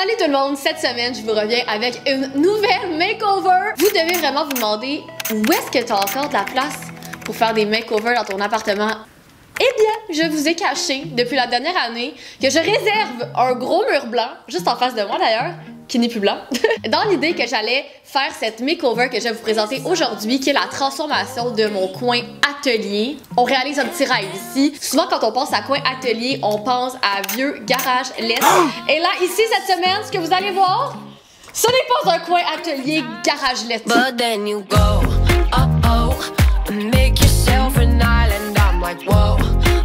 Salut tout le monde, cette semaine je vous reviens avec une nouvelle makeover. Vous devez vraiment vous demander où est-ce que tu as encore de la place pour faire des makeovers dans ton appartement. Eh bien, je vous ai caché depuis la dernière année que je réserve un gros mur blanc, juste en face de moi d'ailleurs, qui n'est plus blanc, dans l'idée que j'allais faire cette makeover que je vais vous présenter aujourd'hui, qui est la transformation de mon coin atelier. On réalise un petit rêve ici. Souvent, quand on pense à coin atelier, on pense à vieux garage lettre. Et là, ici, cette semaine, ce que vous allez voir, ce n'est pas un coin atelier garage lettre. But then you go, make yourself an island. I'm like, whoa,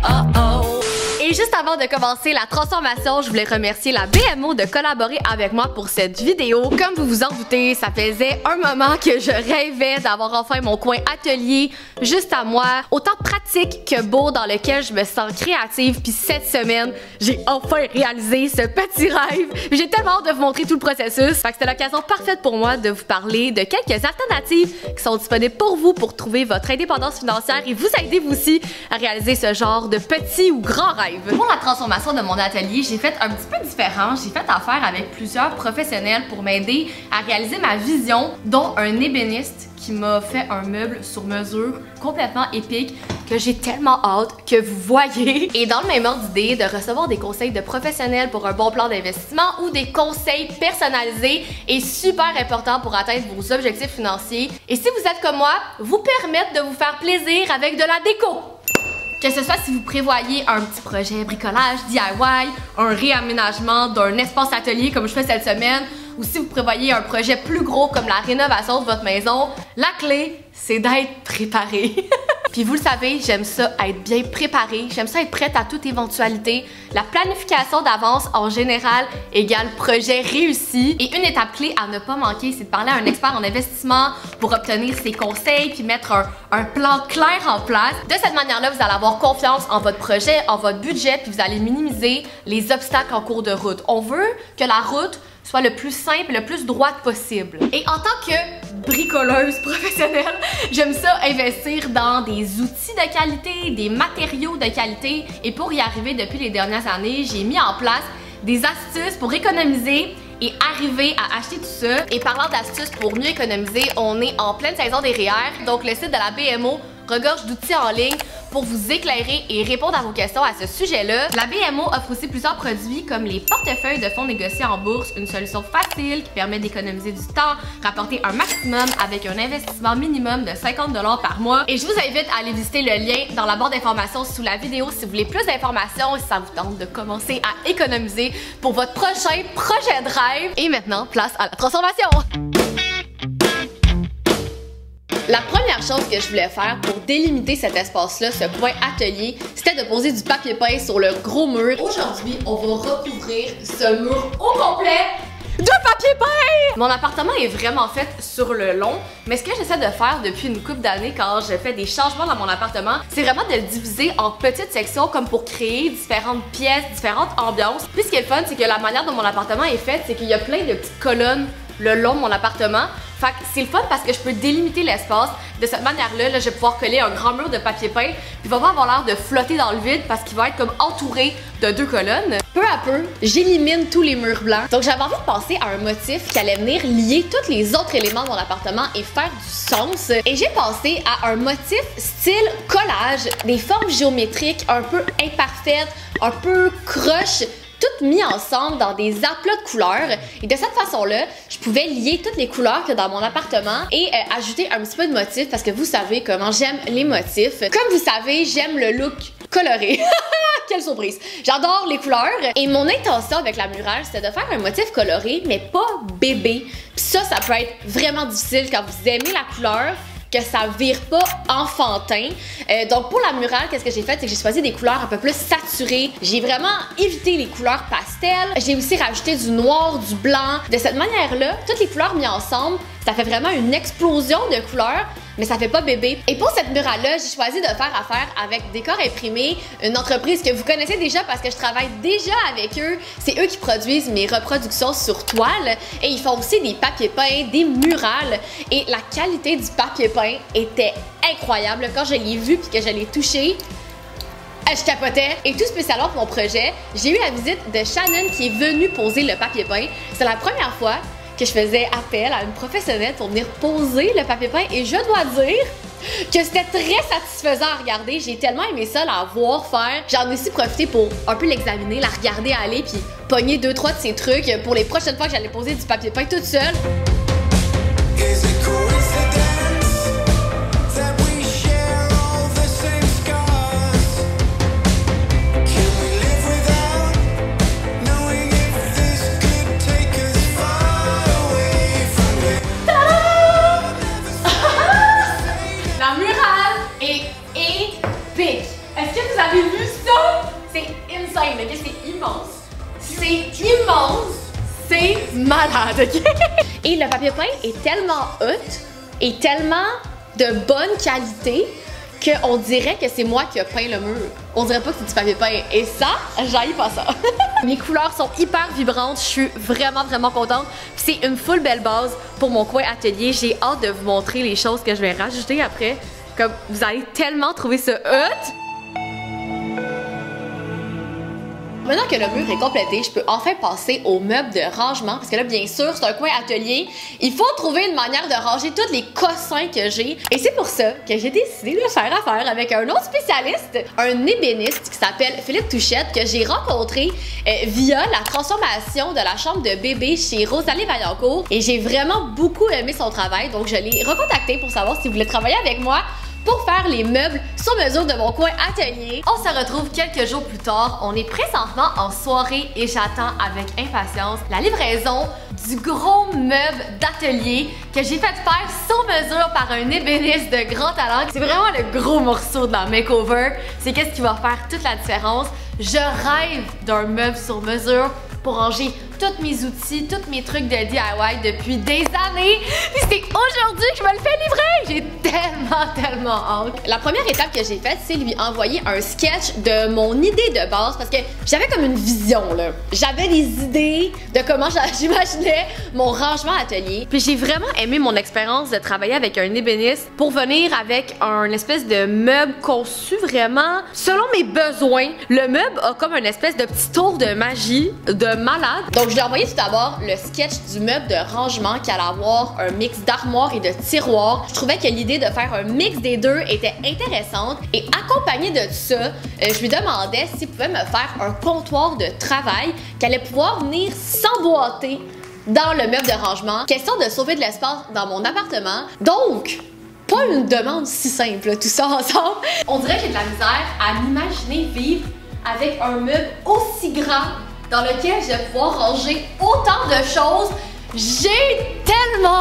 Et juste avant de commencer la transformation, je voulais remercier la BMO de collaborer avec moi pour cette vidéo. Comme vous vous en doutez, ça faisait un moment que je rêvais d'avoir enfin mon coin atelier juste à moi, autant pratique que beau, dans lequel je me sens créative. Puis cette semaine, j'ai enfin réalisé ce petit rêve. J'ai tellement hâte de vous montrer tout le processus. Fait que c'était l'occasion parfaite pour moi de vous parler de quelques alternatives qui sont disponibles pour vous pour trouver votre indépendance financière et vous aider vous aussi à réaliser ce genre de petit ou grand rêve. Pour la transformation de mon atelier, j'ai fait un petit peu différent. J'ai fait affaire avec plusieurs professionnels pour m'aider à réaliser ma vision, dont un ébéniste qui m'a fait un meuble sur mesure complètement épique que j'ai tellement hâte que vous voyez. Et dans le même ordre d'idée, de recevoir des conseils de professionnels pour un bon plan d'investissement ou des conseils personnalisés est super important pour atteindre vos objectifs financiers. Et si vous êtes comme moi, vous permettre de vous faire plaisir avec de la déco. Que ce soit si vous prévoyez un petit projet bricolage, DIY, un réaménagement d'un espace atelier comme je fais cette semaine, ou si vous prévoyez un projet plus gros comme la rénovation de votre maison, la clé, c'est d'être préparé. Puis vous le savez, j'aime ça être bien préparée, j'aime ça être prête à toute éventualité. La planification d'avance en général égale projet réussi. Et une étape clé à ne pas manquer, c'est de parler à un expert en investissement pour obtenir ses conseils puis mettre un plan clair en place. De cette manière-là, vous allez avoir confiance en votre projet, en votre budget, puis vous allez minimiser les obstacles en cours de route. On veut que la route soit le plus simple, le plus droite possible. Et en tant que bricoleuse professionnelle, j'aime ça investir dans des outils de qualité, des matériaux de qualité. Et pour y arriver, depuis les dernières années, j'ai mis en place des astuces pour économiser et arriver à acheter tout ça. Et parlant d'astuces pour mieux économiser, on est en pleine saison des REER, donc le site de la BMO regorge d'outils en ligne pour vous éclairer et répondre à vos questions à ce sujet-là. La BMO offre aussi plusieurs produits comme les portefeuilles de fonds négociés en bourse, une solution facile qui permet d'économiser du temps, rapporter un maximum avec un investissement minimum de 50 $ par mois. Et je vous invite à aller visiter le lien dans la barre d'informations sous la vidéo si vous voulez plus d'informations et si ça vous tente de commencer à économiser pour votre prochain projet de rêve. Et maintenant, place à la transformation! La première chose que je voulais faire pour délimiter cet espace-là, ce coin atelier, c'était de poser du papier peint sur le gros mur. Aujourd'hui, on va recouvrir ce mur au complet de papier peint! Mon appartement est vraiment fait sur le long, mais ce que j'essaie de faire depuis une couple d'années quand je fais des changements dans mon appartement, c'est vraiment de le diviser en petites sections comme pour créer différentes pièces, différentes ambiances. Puis ce qui est le fun, c'est que la manière dont mon appartement est fait, c'est qu'il y a plein de petites colonnes le long de mon appartement. Fait que c'est le fun parce que je peux délimiter l'espace. De cette manière-là, je vais pouvoir coller un grand mur de papier peint. Puis il va pas avoir l'air de flotter dans le vide parce qu'il va être comme entouré de deux colonnes. Peu à peu, j'élimine tous les murs blancs. Donc j'avais envie de penser à un motif qui allait venir lier tous les autres éléments de mon appartement et faire du sens. Et j'ai pensé à un motif style collage, des formes géométriques un peu imparfaites, un peu croches, toutes mis ensemble dans des aplats de couleurs. Et de cette façon-là, je pouvais lier toutes les couleurs que dans mon appartement et ajouter un petit peu de motifs parce que vous savez comment j'aime les motifs. Comme vous savez, j'aime le look coloré. Quelle surprise! J'adore les couleurs et mon intention avec la murale, c'était de faire un motif coloré, mais pas bébé. Puis ça peut être vraiment difficile quand vous aimez la couleur, que ça vire pas enfantin. Donc pour la murale, qu'est-ce que j'ai fait? C'est que j'ai choisi des couleurs un peu plus saturées. J'ai vraiment évité les couleurs pastel. J'ai aussi rajouté du noir, du blanc. De cette manière-là, toutes les couleurs mises ensemble, ça fait vraiment une explosion de couleurs, mais ça fait pas bébé. Et pour cette murale-là, j'ai choisi de faire affaire avec Décor Imprimé, une entreprise que vous connaissez déjà parce que je travaille déjà avec eux. C'est eux qui produisent mes reproductions sur toile et ils font aussi des papiers peints, des murales. Et la qualité du papier peint était incroyable. Quand je l'ai vu puis que je l'ai touché, Je capotais. Et tout spécialement pour mon projet, j'ai eu la visite de Shannon qui est venue poser le papier peint. C'est la première fois que je faisais appel à une professionnelle pour venir poser le papier peint et je dois dire que c'était très satisfaisant à regarder. J'ai tellement aimé ça, la voir faire. J'en ai aussi profité pour un peu l'examiner, la regarder aller puis pogner 2-3 de ses trucs pour les prochaines fois que j'allais poser du papier peint toute seule. Est-ce que vous avez vu ça? C'est insane, ok? C'est immense. C'est immense. C'est malade, ok? Et le papier peint est tellement hot et tellement de bonne qualité qu'on dirait que c'est moi qui ai peint le mur. On dirait pas que c'est du papier peint. Et ça, j'haïs pas ça. Mes couleurs sont hyper vibrantes. Je suis vraiment contente. C'est une full belle base pour mon coin atelier. J'ai hâte de vous montrer les choses que je vais rajouter après. Comme vous allez tellement trouver ça hot. Maintenant que le mur est complété, je peux enfin passer aux meubles de rangement parce que là, bien sûr, c'est un coin atelier. Il faut trouver une manière de ranger tous les cossins que j'ai. Et c'est pour ça que j'ai décidé de faire affaire avec un autre spécialiste, un ébéniste qui s'appelle Philippe Touchette, que j'ai rencontré via la transformation de la chambre de bébé chez Rosalie Vaillancourt. Et j'ai vraiment beaucoup aimé son travail, donc je l'ai recontacté pour savoir s'il voulait travailler avec moi pour faire les meubles sur mesure de mon coin atelier. On se retrouve quelques jours plus tard. On est présentement en soirée et j'attends avec impatience la livraison du gros meuble d'atelier que j'ai fait faire sur mesure par un ébéniste de grand talent. C'est vraiment le gros morceau de la makeover. C'est qu'est-ce qui va faire toute la différence. Je rêve d'un meuble sur mesure pour ranger tous mes outils, tous mes trucs de DIY depuis des années. Puis c'est aujourd'hui que je me le fais livrer. J'ai tellement hâte. La première étape que j'ai faite, c'est lui envoyer un sketch de mon idée de base parce que j'avais comme une vision là. J'avais des idées de comment j'imaginais mon rangement atelier. Puis j'ai vraiment aimé mon expérience de travailler avec un ébéniste pour venir avec un espèce de meuble conçu vraiment selon mes besoins. Le meuble a comme une espèce de petit tour de magie de malade. Donc je lui ai envoyé tout d'abord le sketch du meuble de rangement qui allait avoir un mix d'armoire et de tiroir. Je trouvais que l'idée de faire un mix des deux était intéressante et accompagné de ça, je lui demandais s'il pouvait me faire un comptoir de travail qui allait pouvoir venir s'emboîter dans le meuble de rangement. Question de sauver de l'espace dans mon appartement. Donc, pas une demande si simple, tout ça ensemble. On dirait que j'ai de la misère à m'imaginer vivre avec un meuble aussi grand dans lequel je vais pouvoir ranger autant de choses. J'ai tellement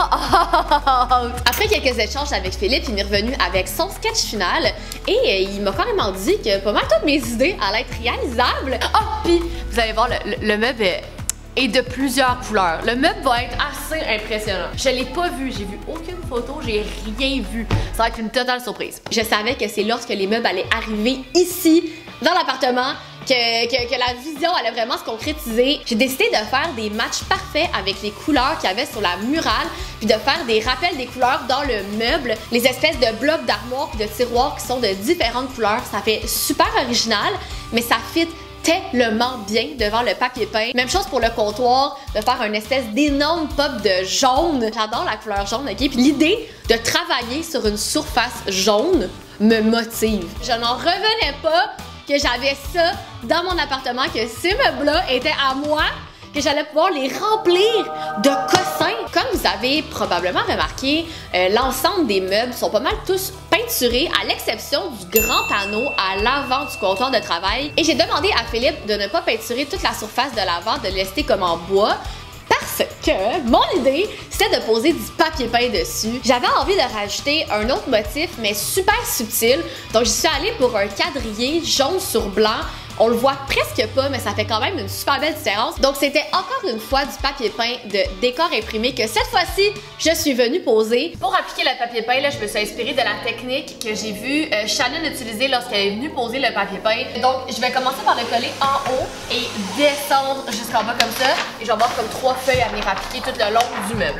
hâte! Après quelques échanges avec Philippe, il est revenu avec son sketch final et il m'a carrément dit que pas mal toutes mes idées allaient être réalisables. Ah, puis vous allez voir, le meuble est de plusieurs couleurs. Le meuble va être assez impressionnant. Je l'ai pas vu, j'ai vu aucune photo, j'ai rien vu. Ça va être une totale surprise. Je savais que c'est lorsque les meubles allaient arriver ici, dans l'appartement, que la vision allait vraiment se concrétiser. J'ai décidé de faire des matchs parfaits avec les couleurs qu'il y avait sur la murale, puis de faire des rappels des couleurs dans le meuble, les espèces de blocs d'armoire puis de tiroirs qui sont de différentes couleurs. Ça fait super original, mais ça fit tellement bien devant le papier peint. Même chose pour le comptoir, de faire une espèce d'énorme pop de jaune. J'adore la couleur jaune, ok? Puis l'idée de travailler sur une surface jaune me motive. Je n'en revenais pas que j'avais ça dans mon appartement, que ces meubles-là étaient à moi, que j'allais pouvoir les remplir de cossins. Comme vous avez probablement remarqué, l'ensemble des meubles sont pas mal tous peinturés, à l'exception du grand panneau à l'avant du comptoir de travail. Et j'ai demandé à Philippe de ne pas peinturer toute la surface de l'avant, de le laisser comme en bois, parce que mon idée, c'était de poser du papier peint dessus. J'avais envie de rajouter un autre motif, mais super subtil. Donc, je suis allée pour un quadrillé jaune sur blanc. On le voit presque pas, mais ça fait quand même une super belle différence. Donc, c'était encore une fois du papier peint de décor imprimé que cette fois-ci, je suis venue poser. Pour appliquer le papier peint, là, je me suis inspirée de la technique que j'ai vue Shannon utiliser lorsqu'elle est venue poser le papier peint. Donc, je vais commencer par le coller en haut et descendre jusqu'en bas comme ça. Et je vais avoir comme 3 feuilles à venir appliquer tout le long du meuble.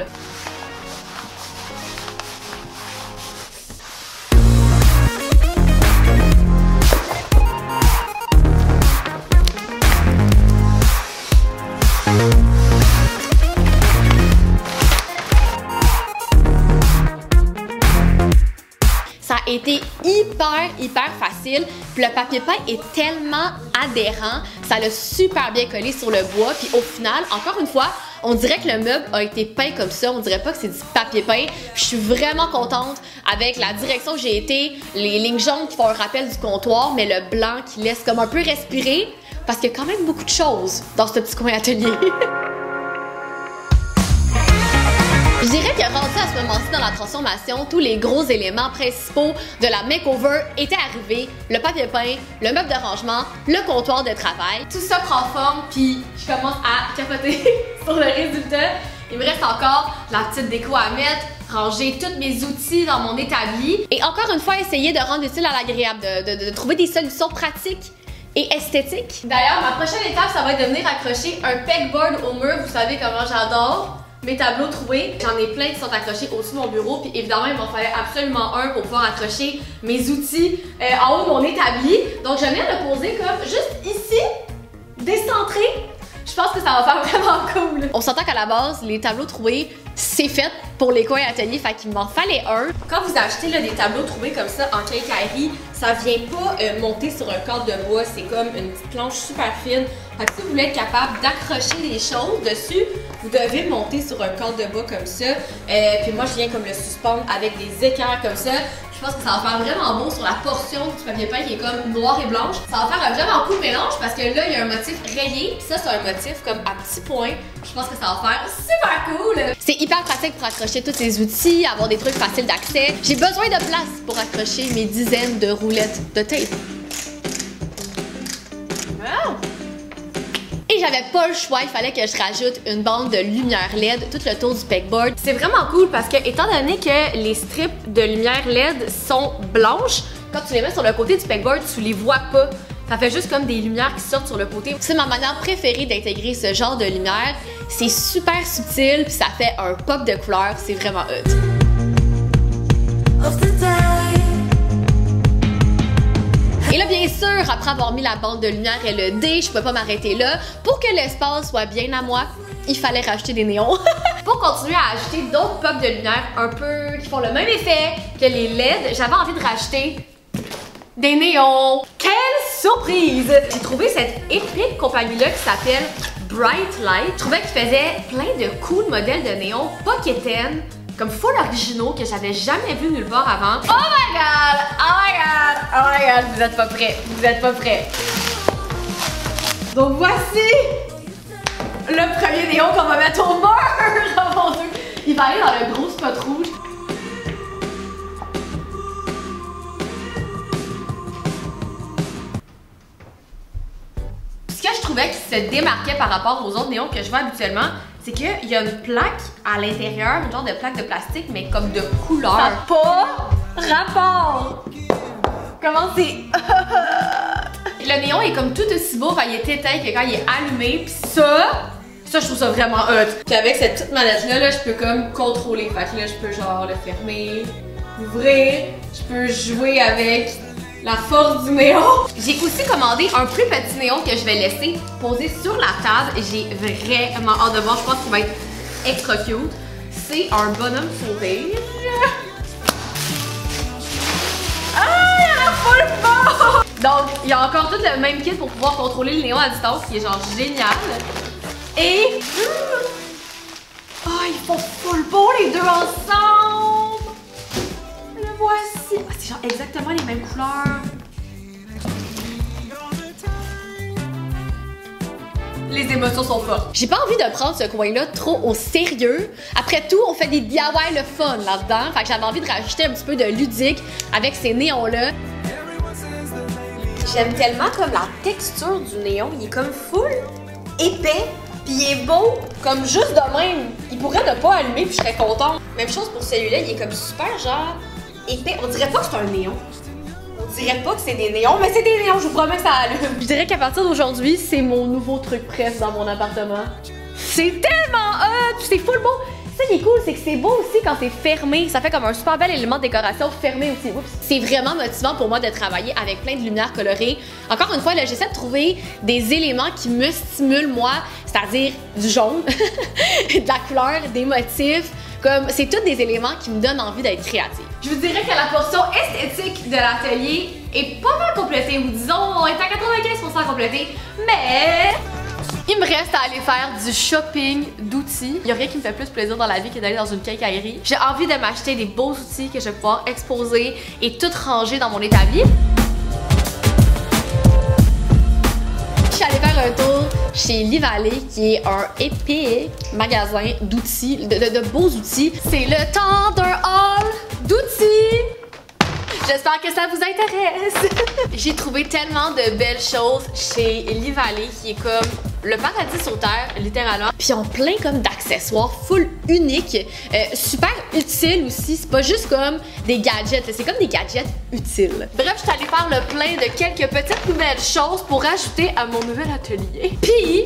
a été hyper facile. Puis le papier peint est tellement adhérent, ça l'a super bien collé sur le bois. Puis au final, encore une fois, on dirait que le meuble a été peint comme ça. On dirait pas que c'est du papier peint. Puis je suis vraiment contente avec la direction que j'ai été. Les lignes jaunes qui font un rappel du comptoir, mais le blanc qui laisse comme un peu respirer. Parce qu'il y a quand même beaucoup de choses dans ce petit coin atelier. Je dirais que rendu à ce moment-ci dans la transformation, tous les gros éléments principaux de la makeover étaient arrivés. Le papier peint, le meuble de rangement, le comptoir de travail. Tout ça prend forme, puis je commence à capoter sur le résultat. Il me reste encore la petite déco à mettre, ranger tous mes outils dans mon établi et encore une fois essayer de rendre utile à l'agréable, de trouver des solutions pratiques et esthétiques. D'ailleurs, ma prochaine étape, ça va être de venir accrocher un pegboard au mur. Vous savez comment j'adore mes tableaux troués. J'en ai plein qui sont accrochés au-dessus de mon bureau. Puis évidemment, il m'en fallait absolument un pour pouvoir accrocher mes outils en haut de mon établi. Donc, je viens de le poser comme juste ici, décentré. Je pense que ça va faire vraiment cool. On s'entend qu'à la base, les tableaux troués, c'est fait pour les coins ateliers, fait qu'il m'en fallait un. Quand vous achetez là, des tableaux troués comme ça en quincaillerie, ça vient pas monter sur un cadre de bois, c'est comme une petite planche super fine. Fait que si vous voulez être capable d'accrocher des choses dessus, vous devez monter sur un cadre de bois comme ça. Puis moi, je viens comme le suspendre avec des équerres comme ça. Je pense que ça va faire vraiment beau sur la portion du papier peint qui est comme noir et blanche. Ça va faire un vraiment cool mélange parce que là, il y a un motif rayé, puis ça, c'est un motif comme à petits points. Je pense que ça va faire super cool. C'est hyper pratique pour accrocher tous ces outils, avoir des trucs faciles d'accès. J'ai besoin de place pour accrocher mes dizaines de roulettes de tape. Wow. Et j'avais pas le choix, il fallait que je rajoute une bande de lumière LED tout le tour du pegboard. C'est vraiment cool parce que étant donné que les strips de lumière LED sont blanches, quand tu les mets sur le côté du pegboard, tu les vois pas. Ça fait juste comme des lumières qui sortent sur le côté. C'est ma manière préférée d'intégrer ce genre de lumière. C'est super subtil puis ça fait un pop de couleur, c'est vraiment hot. Et là, bien sûr, après avoir mis la bande de lumière LED, je peux pas m'arrêter là. Pour que l'espace soit bien à moi, il fallait rajouter des néons. Pour continuer à ajouter d'autres pops de lumière un peu qui font le même effet que les LED, j'avais envie de rajouter des néons. Quelle surprise! J'ai trouvé cette épique compagnie-là qui s'appelle Bright Light. Je trouvais qu'ils faisaient plein de cool modèles de néons, pas quétaines, comme full originaux que j'avais jamais vu nulle part avant. Oh my god! Oh my god! Oh my god! Vous êtes pas prêts! Vous êtes pas prêts! Donc voici le premier néon qu'on va mettre au mur! Oh mon dieu! Il va aller dans le gros spot rouge. Ce que je trouvais qui se démarquait par rapport aux autres néons que je vois habituellement, c'est qu'il y a une plaque à l'intérieur, une genre de plaque de plastique, mais comme de couleur. Ça n'a pas rapport! Comment c'est... Le néon est comme tout aussi beau quand il est éteint que quand il est allumé, pis ça, je trouve ça vraiment hot. Puis avec cette petite manette-là, là, je peux comme contrôler. Fait que là, je peux genre le fermer, l'ouvrir, je peux jouer avec la force du néon. J'ai aussi commandé un plus petit néon que je vais laisser poser sur la table. J'ai vraiment hâte de voir. Je pense qu'il va être extra cute. C'est un bonhomme sourire. Ah, il a l'air full fort! Donc, il y a encore tout le même kit pour pouvoir contrôler le néon à distance, qui est genre génial. Et... oh, ils font full beau les deux ensemble! Le voici! Ah, c'est genre exactement les mêmes couleurs. Les émotions sont fortes. J'ai pas envie de prendre ce coin-là trop au sérieux. Après tout, on fait des DIY le fun là-dedans. Fait que j'avais envie de rajouter un petit peu de ludique avec ces néons-là. J'aime tellement comme la texture du néon. Il est comme full épais. Puis il est beau, comme juste de même. Il pourrait ne pas allumer puis je serais contente. Même chose pour celui-là, il est comme super genre épais. On dirait pas que c'est un néon. On dirait pas que c'est des néons, mais c'est des néons, je vous promets que ça allume. Je dirais qu'à partir d'aujourd'hui, c'est mon nouveau truc presque dans mon appartement. C'est tellement hot, c'est full beau. Ça qui est cool, c'est que c'est beau aussi quand c'est fermé. Ça fait comme un super bel élément de décoration fermé aussi. C'est vraiment motivant pour moi de travailler avec plein de lumières colorées. Encore une fois, là, j'essaie de trouver des éléments qui me stimulent moi, c'est-à-dire du jaune, de la couleur, des motifs, Comme, c'est tous des éléments qui me donnent envie d'être créative. Je vous dirais que la portion esthétique de l'atelier est pas mal complétée, ou disons, on est à 95% complétée, mais il me reste à aller faire du shopping d'outils. Il y a rien qui me fait plus plaisir dans la vie que d'aller dans une quincaillerie. J'ai envie de m'acheter des beaux outils que je vais pouvoir exposer et tout ranger dans mon établi. Je suis allée faire un tour chez Livallée, qui est un épique magasin d'outils, de beaux outils. C'est le temps d'un haul d'outils! J'espère que ça vous intéresse! J'ai trouvé tellement de belles choses chez Livallée, qui est comme le paradis sur terre, littéralement. Puis ils ont plein comme d'accessoires full uniques, super utiles aussi. C'est pas juste comme des gadgets, c'est comme des gadgets utiles. Bref, je suis allée faire le plein de quelques petites nouvelles choses pour ajouter à mon nouvel atelier. Puis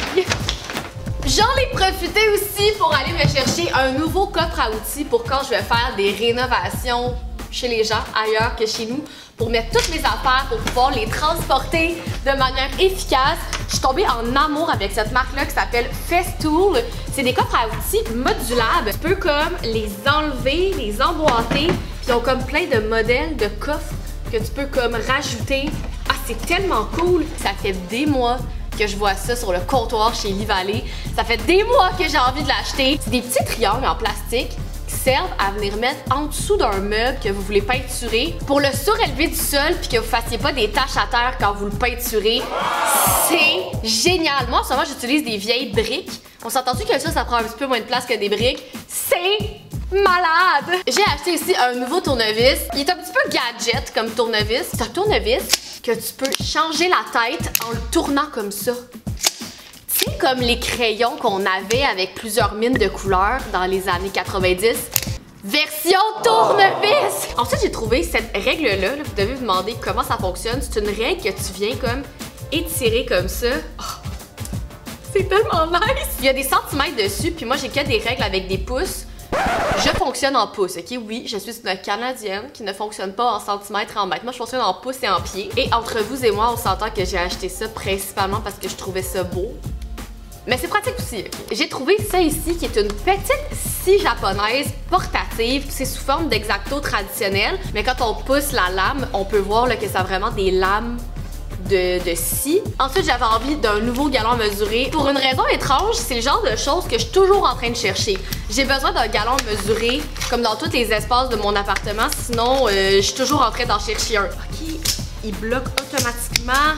j'en ai profité aussi pour aller me chercher un nouveau coffre à outils pour quand je vais faire des rénovations chez les gens ailleurs que chez nous, pour mettre toutes mes affaires, pour pouvoir les transporter de manière efficace. Je suis tombée en amour avec cette marque-là qui s'appelle Festool. C'est des coffres à outils modulables. Tu peux comme les enlever, les emboîter, puis ils ont comme plein de modèles de coffres que tu peux comme rajouter. Ah, c'est tellement cool! Ça fait des mois que je vois ça sur le comptoir chez Livallée. Ça fait des mois que j'ai envie de l'acheter. C'est des petits triangles en plastique qui servent à venir mettre en dessous d'un meuble que vous voulez peinturer pour le surélever du sol puis que vous fassiez pas des taches à terre quand vous le peinturez. C'est génial! Moi, en ce moment, j'utilise des vieilles briques. On s'est entendu que ça prend un petit peu moins de place que des briques. C'est malade! J'ai acheté ici un nouveau tournevis. Il est un petit peu gadget comme tournevis. C'est un tournevis que tu peux changer la tête en le tournant comme ça. C'est comme les crayons qu'on avait avec plusieurs mines de couleurs dans les années 90. Version tournevis! Ensuite, j'ai trouvé cette règle-là. Vous devez vous demander comment ça fonctionne. C'est une règle que tu viens comme étirer comme ça. Oh, c'est tellement nice! Il y a des centimètres dessus, puis moi, j'ai que des règles avec des pouces. Je fonctionne en pouces, ok? Oui, je suis une Canadienne qui ne fonctionne pas en centimètres et en mètres. Moi, je fonctionne en pouces et en pieds. Et entre vous et moi, on s'entend que j'ai acheté ça principalement parce que je trouvais ça beau. Mais c'est pratique aussi, ok? J'ai trouvé ça ici qui est une petite scie japonaise portative. C'est sous forme d'X-Acto traditionnel. Mais quand on pousse la lame, on peut voir là, que ça a vraiment des lames de scie. Ensuite, j'avais envie d'un nouveau galon mesuré. Pour une raison étrange, c'est le genre de choses que je suis toujours en train de chercher. J'ai besoin d'un galon mesuré, comme dans tous les espaces de mon appartement. Sinon, je suis toujours en train d'en chercher un. Ok, il bloque automatiquement.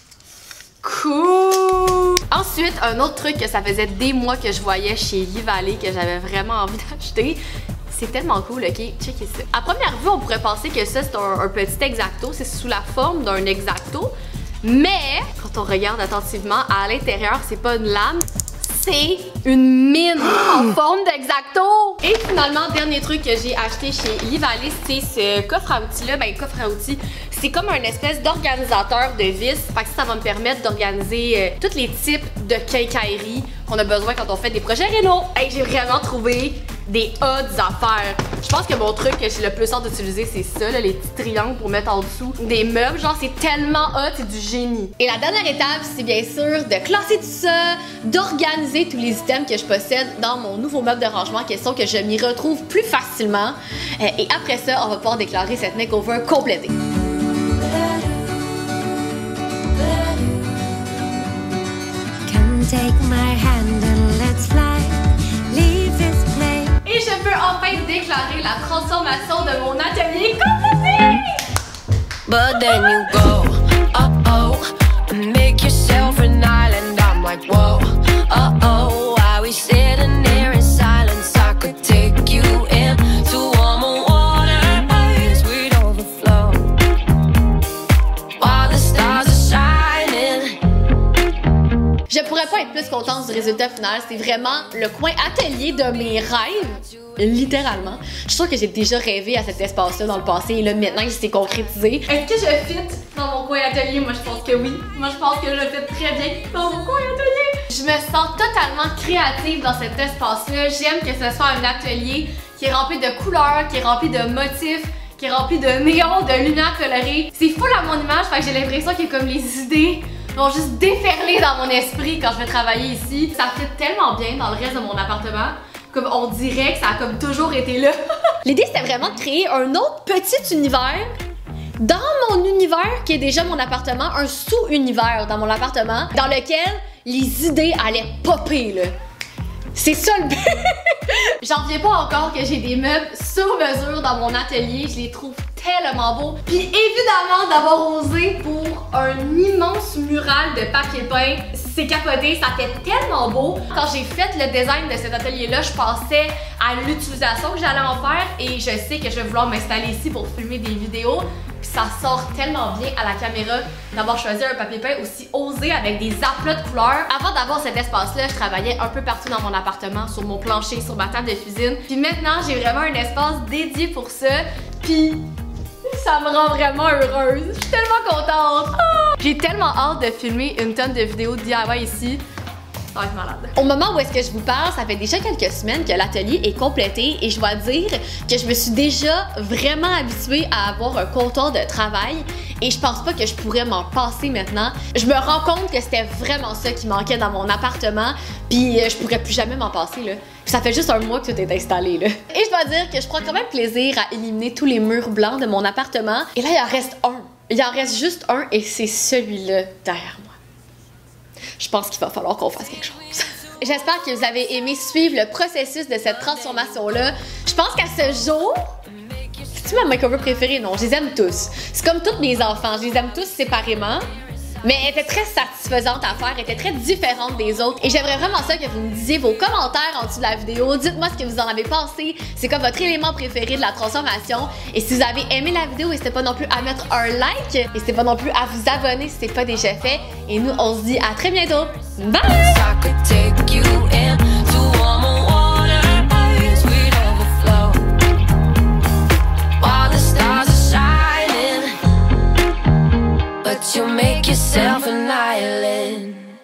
Cool! Ensuite, un autre truc que ça faisait des mois que je voyais chez Livallée que j'avais vraiment envie d'acheter. C'est tellement cool, ok? Checkez ça. À première vue, on pourrait penser que ça, c'est un petit X-Acto. C'est sous la forme d'un X-Acto. Mais, quand on regarde attentivement, à l'intérieur, c'est pas une lame, c'est une mine en forme d'X-Acto! Et finalement, dernier truc que j'ai acheté chez Livallée, c'est ce coffre à outils-là. Ben, coffre à outils, c'est comme un espèce d'organisateur de vis. Fait que ça va me permettre d'organiser tous les types de quincaillerie qu'on a besoin quand on fait des projets réno. Hey, j'ai vraiment trouvé des hautes affaires. Je pense que mon truc que j'ai le plus hâte d'utiliser, c'est ça, là, les petits triangles pour mettre en dessous des meubles. Genre, c'est tellement hot, c'est du génie. Et la dernière étape, c'est bien sûr de classer tout ça, d'organiser tous les items que je possède dans mon nouveau meuble de rangement, question que je m'y retrouve plus facilement. Et après ça, on va pouvoir déclarer cette makeover complétée. Take my hand and let's fly. Leave this place. Et je peux enfin déclarer la transformation de mon atelier complété! But then you go, uh-oh, make yourself an island. I'm like, whoa, uh-oh, why we sitting there in silence? I could take you in to warmer water, eyes we'd overflow, while the stars are shining. Je pourrais pas être plus contente du résultat final. C'est vraiment le coin atelier de mes rêves. Littéralement. Je suis sûre que j'ai déjà rêvé à cet espace-là dans le passé et là, maintenant, il s'est concrétisé. Est-ce que je fit dans mon coin atelier? Moi, je pense que oui. Moi, je pense que je fit très bien dans mon coin atelier. Je me sens totalement créative dans cet espace-là. J'aime que ce soit un atelier qui est rempli de couleurs, qui est rempli de motifs, qui est rempli de néons, de lumière colorée. C'est full à mon image, fait que j'ai l'impression que comme les idées vont juste déferler dans mon esprit quand je vais travailler ici. Ça fit tellement bien dans le reste de mon appartement Comme on dirait que ça a comme toujours été là. L'idée c'était vraiment de créer un autre petit univers dans mon univers qui est déjà mon appartement, un sous-univers dans mon appartement dans lequel les idées allaient popper là. C'est ça le but! J'en reviens pas encore que j'ai des meubles sur mesure dans mon atelier, je les trouve tellement beaux. Puis évidemment d'avoir osé pour un immense mural de papier peint, c'est capoté, ça fait tellement beau. Quand j'ai fait le design de cet atelier-là, je pensais à l'utilisation que j'allais en faire et je sais que je vais vouloir m'installer ici pour filmer des vidéos. Puis ça sort tellement bien à la caméra d'avoir choisi un papier peint aussi osé avec des aplats de couleurs. Avant d'avoir cet espace-là, je travaillais un peu partout dans mon appartement, sur mon plancher, sur ma table de cuisine. Puis maintenant, j'ai vraiment un espace dédié pour ça. Puis ça me rend vraiment heureuse. Je suis tellement contente. Oh! J'ai tellement hâte de filmer une tonne de vidéos de DIY ici. Ça va être malade. Au moment où est-ce que je vous parle, ça fait déjà quelques semaines que l'atelier est complété et je dois dire que je me suis déjà vraiment habituée à avoir un comptoir de travail et je pense pas que je pourrais m'en passer maintenant. Je me rends compte que c'était vraiment ça qui manquait dans mon appartement puis je pourrais plus jamais m'en passer là. Puis ça fait juste un mois que tout est installé là. Et je dois dire que je prends quand même plaisir à éliminer tous les murs blancs de mon appartement et là il en reste un. Il en reste juste un et c'est celui-là derrière moi. Je pense qu'il va falloir qu'on fasse quelque chose. J'espère que vous avez aimé suivre le processus de cette transformation-là. Je pense qu'à ce jour, c'est-tu ma makeover préférée? Non, je les aime tous. C'est comme tous mes enfants, je les aime tous séparément. Mais elle était très satisfaisante à faire, elle était très différente des autres. Et j'aimerais vraiment ça que vous me disiez vos commentaires en dessous de la vidéo. Dites-moi ce que vous en avez pensé. C'est quoi votre élément préféré de la transformation? Et si vous avez aimé la vidéo, n'hésitez pas non plus à mettre un like. N'hésitez pas non plus à vous abonner si c'est pas déjà fait. Et nous, on se dit à très bientôt. Bye! You make yourself an island.